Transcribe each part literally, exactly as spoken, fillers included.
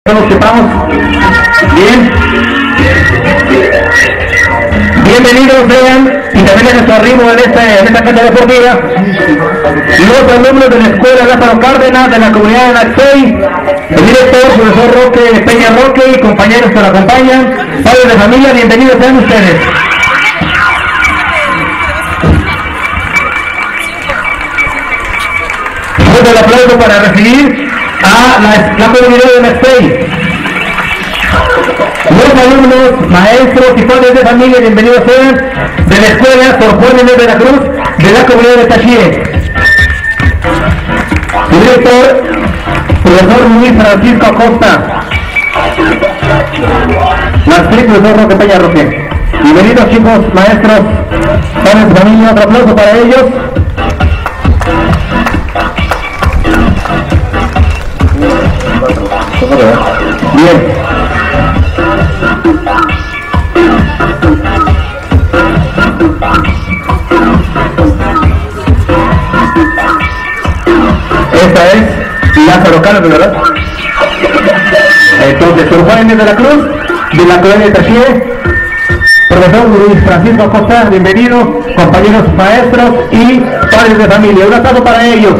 Todos sepamos. Bien. Bienvenidos sean y también a su arribo en esta, en esta cancha deportiva los alumnos de la escuela Lázaro Cárdenas de la comunidad de Naxey, el director, profesor Roque Peña Roque y compañeros que lo acompañan, padres de familia, bienvenidos sean ustedes. Fuerte el aplauso para recibir a la, la comunidad de Naxey. Los alumnos, maestros y padres de familia, bienvenidos sean de la escuela Sor Juan Inés de la Cruz de la comunidad de Taxie. Su director, profesor Luis Francisco Acosta. Maestro, profesor Roque Peña Roque. Bienvenidos chicos, maestros, padres de familia, otro aplauso para ellos. Bien. Esta es Lázaro Cárdenas, ¿verdad? Entonces, Sor Juan Inés de la Cruz, de la colonia de Taxie, profesor Luis Francisco Acosta, bienvenidos, compañeros maestros y padres de familia. Un aplauso para ellos.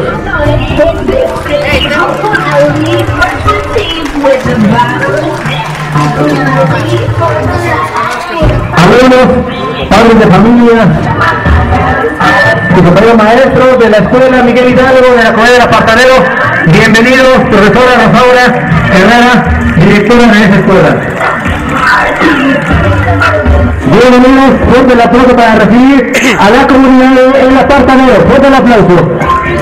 Alumnos, padres de familia, sus compañeros maestros de la escuela Miguel Hidalgo de la comunidad de Apartadero, bienvenidos, profesora Rosaura Herrera, directora de esa escuela. Bienvenidos, fuerte el aplauso para recibir a la comunidad de El Apartadero, fuerte el aplauso.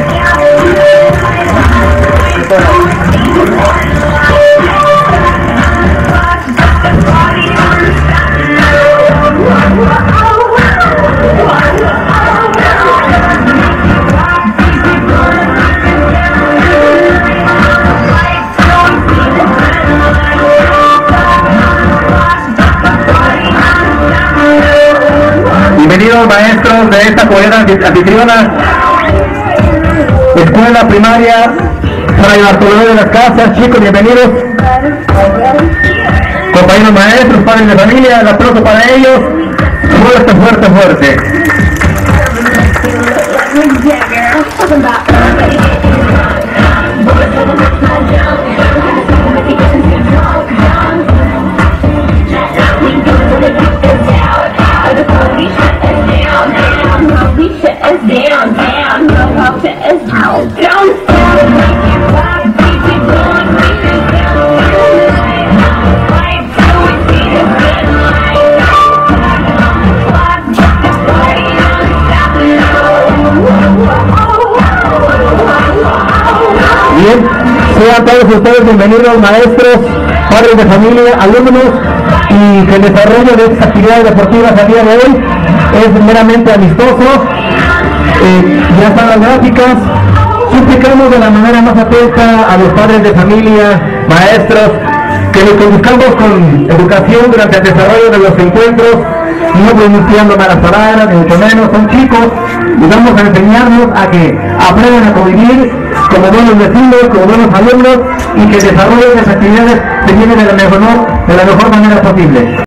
Bienvenidos maestros de esta comunidad anfitriona, escuela primaria Fray Bartolomé de las Casas, chicos, bienvenidos. Compañeros maestros, padres de familia, el aplauso para ellos, fuerte, fuerte, fuerte. Bien, sean todos ustedes bienvenidos maestros, padres de familia, alumnos, y que el desarrollo de estas actividades deportivas a día de hoy es meramente amistoso. Eh, ya están las gráficas, suplicamos de la manera más atenta a los padres de familia, maestros, que los conduzcamos con educación durante el desarrollo de los encuentros, no pronunciando malas palabras, ni mucho menos, son chicos, y vamos a enseñarnos a que aprendan a convivir como buenos vecinos, como buenos alumnos, y que el desarrollo de las actividades se lleven de la mejor, de la mejor manera posible.